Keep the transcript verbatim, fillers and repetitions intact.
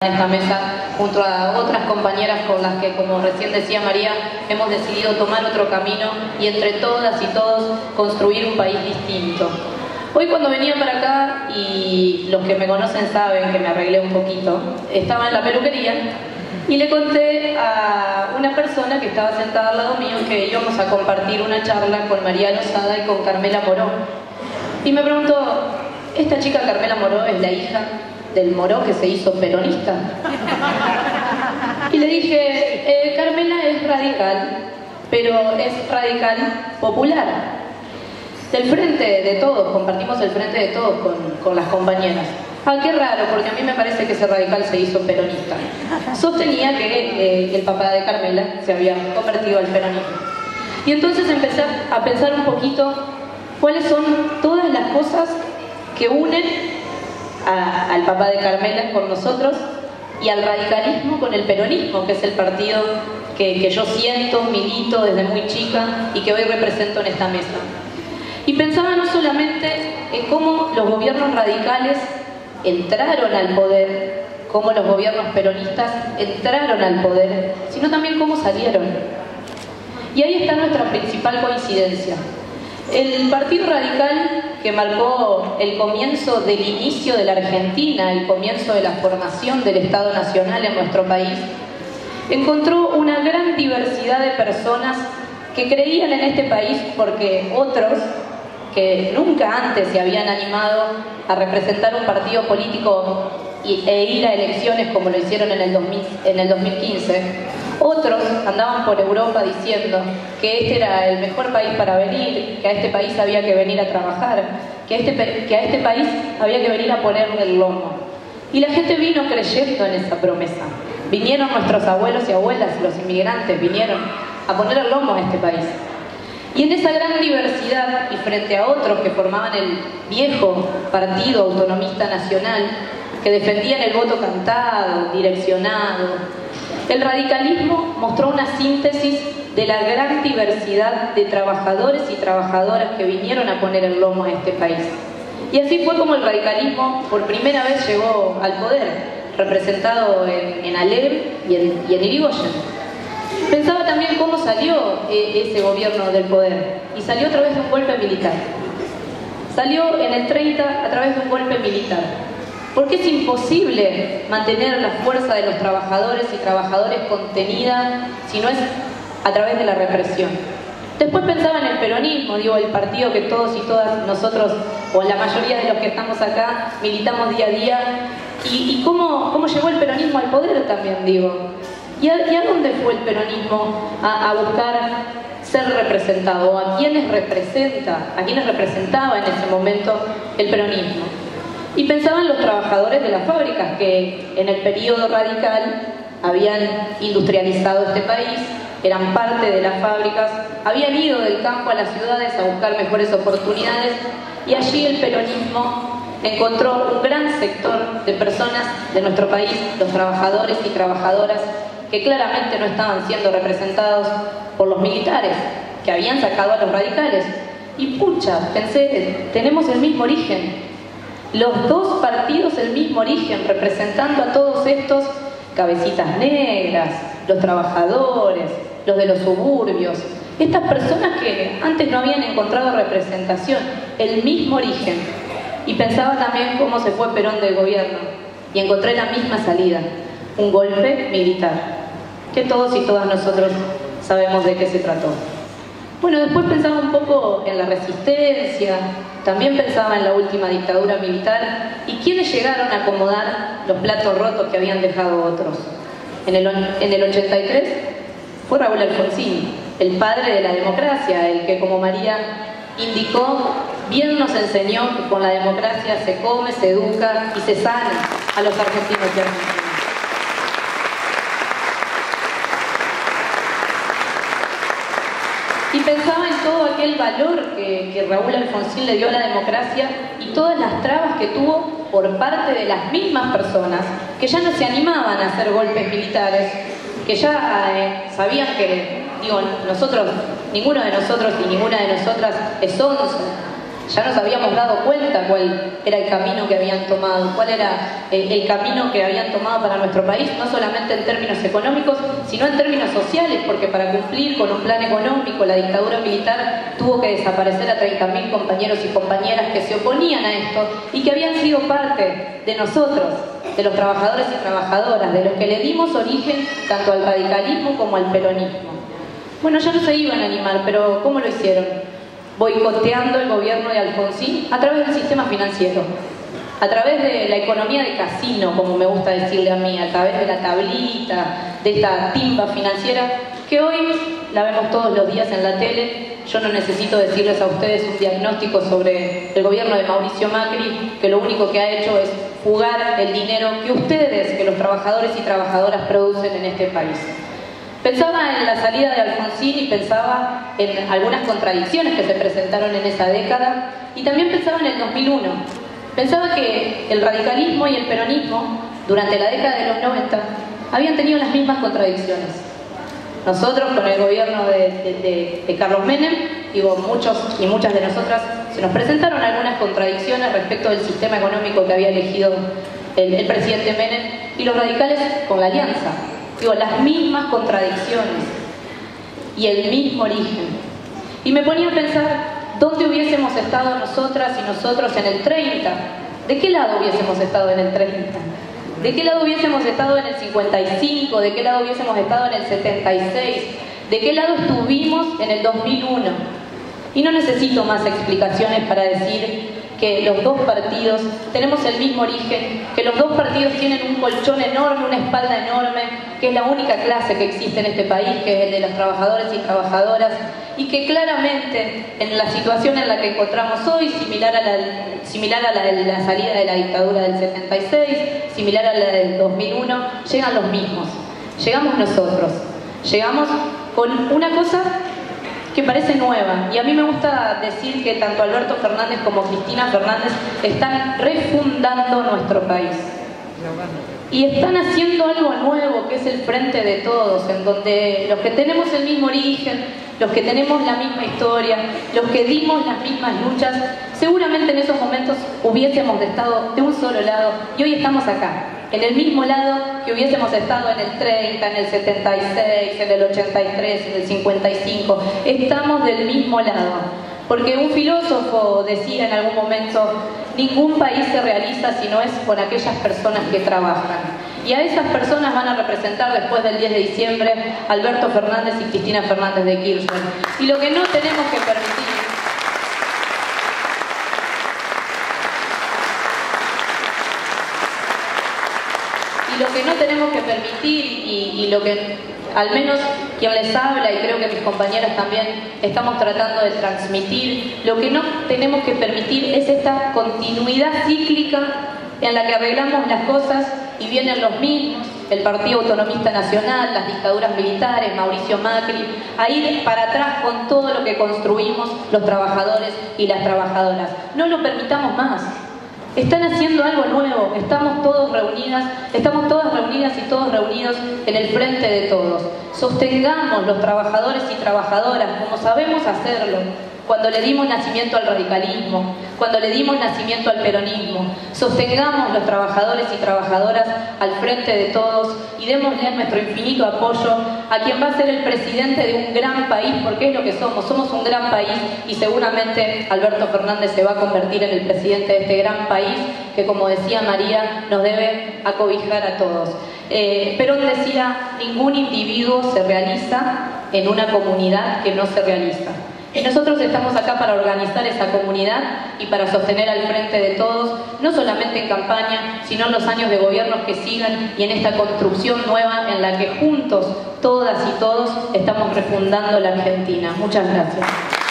en esta mesa junto a otras compañeras con las que, como recién decía María, hemos decidido tomar otro camino y entre todas y todos construir un país distinto. Hoy cuando venía para acá, y los que me conocen saben que me arreglé un poquito, estaba en la peluquería y le conté a una persona que estaba sentada al lado mío que íbamos a compartir una charla con María Lozada y con Carmela Moró. Y me preguntó, ¿esta chica Carmela Moró es la hija del Moró que se hizo peronista? Y le dije, eh, Carmela es radical, pero es radical popular. Del frente de todos, compartimos el frente de todos con, con las compañeras. Ah, qué raro, porque a mí me parece que ese radical se hizo peronista. Sostenía que eh, el papá de Carmela se había convertido al peronismo. Y entonces empecé a pensar un poquito cuáles son todas las cosas que unen a, al papá de Carmela con nosotros y al radicalismo con el peronismo, que es el partido que, que yo siento, milito desde muy chica y que hoy represento en esta mesa. Y pensaba no solamente en cómo los gobiernos radicales entraron al poder, cómo los gobiernos peronistas entraron al poder, sino también cómo salieron. Y ahí está nuestra principal coincidencia. El Partido Radical, que marcó el comienzo del inicio de la Argentina, el comienzo de la formación del Estado Nacional en nuestro país, encontró una gran diversidad de personas que creían en este país porque otros, que nunca antes se habían animado a representar un partido político e ir a elecciones como lo hicieron en el, dos mil, en el dos mil quince, otros andaban por Europa diciendo que este era el mejor país para venir, que a este país había que venir a trabajar, que a este, que a este país había que venir a ponerle el lomo. Y la gente vino creyendo en esa promesa. Vinieron nuestros abuelos y abuelas, los inmigrantes, vinieron a poner el lomo a este país. Y en esa gran diversidad, y frente a otros que formaban el viejo Partido Autonomista Nacional, que defendían el voto cantado, direccionado, el radicalismo mostró una síntesis de la gran diversidad de trabajadores y trabajadoras que vinieron a poner el lomo a este país. Y así fue como el radicalismo por primera vez llegó al poder, representado en, en Alem y en, y en Irigoyen. Pensaba también cómo salió eh, ese gobierno del poder, y salió a través de un golpe militar. Salió en el treinta a través de un golpe militar, porque es imposible mantener la fuerza de los trabajadores y trabajadores contenida si no es a través de la represión. Después pensaba en el peronismo, digo, el partido que todos y todas nosotros, o la mayoría de los que estamos acá, militamos día a día, y, y cómo, cómo llegó el peronismo al poder también, digo. ¿Y a, y a dónde fue el peronismo a, a buscar ser representado? ¿A quiénes representa? ¿A quiénes representaba en ese momento el peronismo? Y pensaban los trabajadores de las fábricas que en el periodo radical habían industrializado este país, eran parte de las fábricas, habían ido del campo a las ciudades a buscar mejores oportunidades, y allí el peronismo encontró un gran sector de personas de nuestro país, los trabajadores y trabajadoras, que claramente no estaban siendo representados por los militares, que habían sacado a los radicales. Y pucha, pensé, tenemos el mismo origen. Los dos partidos el mismo origen, representando a todos estos cabecitas negras, los trabajadores, los de los suburbios, estas personas que antes no habían encontrado representación, el mismo origen. Y pensaba también cómo se fue Perón del gobierno, y encontré la misma salida, un golpe militar, que todos y todas nosotros sabemos de qué se trató. Bueno, después pensaba un poco en la resistencia, también pensaba en la última dictadura militar y quiénes llegaron a acomodar los platos rotos que habían dejado otros. En el, en el ochenta y tres fue Raúl Alfonsín, el padre de la democracia, el que, como María indicó, bien nos enseñó que con la democracia se come, se educa y se sana a los argentinos y argentinas. Y pensaba en todo aquel valor que, que Raúl Alfonsín le dio a la democracia y todas las trabas que tuvo por parte de las mismas personas que ya no se animaban a hacer golpes militares, que ya eh, sabían que, digo, nosotros, ninguno de nosotros y ninguna de nosotras es once. Ya nos habíamos dado cuenta cuál era el camino que habían tomado, cuál era eh, el camino que habían tomado para nuestro país, no solamente en términos económicos, sino en términos sociales, porque para cumplir con un plan económico, la dictadura militar tuvo que desaparecer a treinta mil compañeros y compañeras que se oponían a esto y que habían sido parte de nosotros, de los trabajadores y trabajadoras, de los que le dimos origen tanto al radicalismo como al peronismo. Bueno, ya no se iban a animar, pero ¿cómo lo hicieron? Boicoteando el gobierno de Alfonsín a través del sistema financiero, a través de la economía de casino, como me gusta decirle a mí, a través de la tablita, de esta timba financiera, que hoy la vemos todos los días en la tele. Yo no necesito decirles a ustedes un diagnóstico sobre el gobierno de Mauricio Macri, que lo único que ha hecho es fugar el dinero que ustedes, que los trabajadores y trabajadoras producen en este país. Pensaba en la salida de Alfonsín y pensaba en algunas contradicciones que se presentaron en esa década y también pensaba en el dos mil uno. Pensaba que el radicalismo y el peronismo durante la década de los noventa habían tenido las mismas contradicciones. Nosotros con el gobierno de, de, de, de Carlos Menem, digo, muchos y muchas de nosotras, se nos presentaron algunas contradicciones respecto del sistema económico que había elegido el, el presidente Menem, y los radicales con la alianza. Digo, las mismas contradicciones y el mismo origen. Y me ponía a pensar dónde hubiésemos estado nosotras y nosotros en el treinta. ¿De qué lado hubiésemos estado en el treinta? ¿De qué lado hubiésemos estado en el cincuenta y cinco? ¿De qué lado hubiésemos estado en el setenta y seis? ¿De qué lado estuvimos en el dos mil uno? Y no necesito más explicaciones para decir que los dos partidos tenemos el mismo origen, que los dos partidos tienen un colchón enorme, una espalda enorme, que es la única clase que existe en este país, que es el de los trabajadores y trabajadoras, y que claramente en la situación en la que encontramos hoy, similar a la, similar a la de la salida de la dictadura del setenta y seis, similar a la del dos mil uno, llegan los mismos. Llegamos nosotros. Llegamos con una cosa que parece nueva, y a mí me gusta decir que tanto Alberto Fernández como Cristina Fernández están refundando nuestro país y están haciendo algo nuevo, que es el Frente de Todos, en donde los que tenemos el mismo origen, los que tenemos la misma historia, los que dimos las mismas luchas, seguramente en esos momentos hubiésemos estado de un solo lado, y hoy estamos acá, en el mismo lado que hubiésemos estado en el treinta, en el setenta y seis, en el ochenta y tres, en el cincuenta y cinco. Estamos del mismo lado. Porque un filósofo decía en algún momento, ningún país se realiza si no es con aquellas personas que trabajan. Y a esas personas van a representar después del diez de diciembre Alberto Fernández y Cristina Fernández de Kirchner. Y lo que no tenemos que permitir Y lo que no tenemos que permitir, y, y lo que al menos quien les habla, y creo que mis compañeras también estamos tratando de transmitir, lo que no tenemos que permitir es esta continuidad cíclica en la que arreglamos las cosas y vienen los mismos, el Partido Autonomista Nacional, las dictaduras militares, Mauricio Macri, a ir para atrás con todo lo que construimos los trabajadores y las trabajadoras. No lo permitamos más. Están haciendo algo nuevo, estamos todos reunidas, estamos todas reunidas y todos reunidos en el Frente de Todos. Sostengamos los trabajadores y trabajadoras como sabemos hacerlo, cuando le dimos nacimiento al radicalismo, cuando le dimos nacimiento al peronismo. Sostengamos los trabajadores y trabajadoras al Frente de Todos y démosle nuestro infinito apoyo a quien va a ser el presidente de un gran país, porque es lo que somos, somos un gran país, y seguramente Alberto Fernández se va a convertir en el presidente de este gran país que, como decía María, nos debe acobijar a todos. Eh, Perón decía, ningún individuo se realiza en una comunidad que no se realiza. Y nosotros estamos acá para organizar esa comunidad y para sostener al Frente de Todos, no solamente en campaña, sino en los años de gobiernos que sigan y en esta construcción nueva en la que juntos, todas y todos, estamos refundando la Argentina. Muchas gracias.